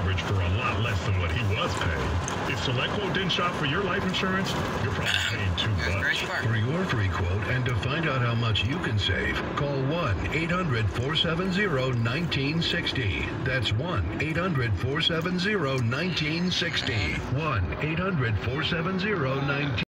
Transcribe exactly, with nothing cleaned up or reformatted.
coverage for a lot less than what he was paying. If SelectQuote didn't shop for your life insurance, you're probably paying too much. For your free quote and to find out how much you can save, call one eight hundred, four seven zero, one nine six zero. That's one eight hundred, four seven zero, one nine six zero. one eight hundred, four seven zero, one nine